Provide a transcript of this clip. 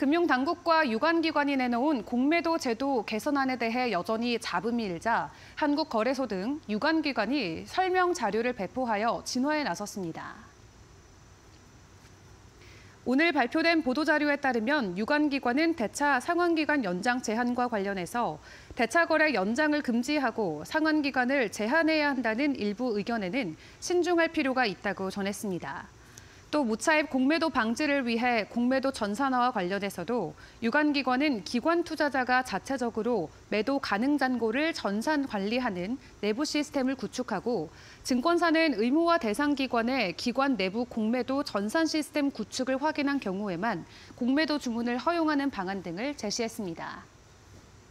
금융당국과 유관기관이 내놓은 공매도 제도 개선안에 대해 여전히 잡음이 일자 한국거래소 등 유관기관이 설명 자료를 배포하여 진화에 나섰습니다. 오늘 발표된 보도자료에 따르면 유관기관은 대차 상환기간 연장 제한과 관련해서 대차 거래 연장을 금지하고 상환기간을 제한해야 한다는 일부 의견에는 신중할 필요가 있다고 전했습니다. 또 무차입 공매도 방지를 위해 공매도 전산화와 관련해서도 유관기관은 기관 투자자가 자체적으로 매도 가능 잔고를 전산 관리하는 내부 시스템을 구축하고 증권사는 의무화 대상 기관의 기관 내부 공매도 전산 시스템 구축을 확인한 경우에만 공매도 주문을 허용하는 방안 등을 제시했습니다.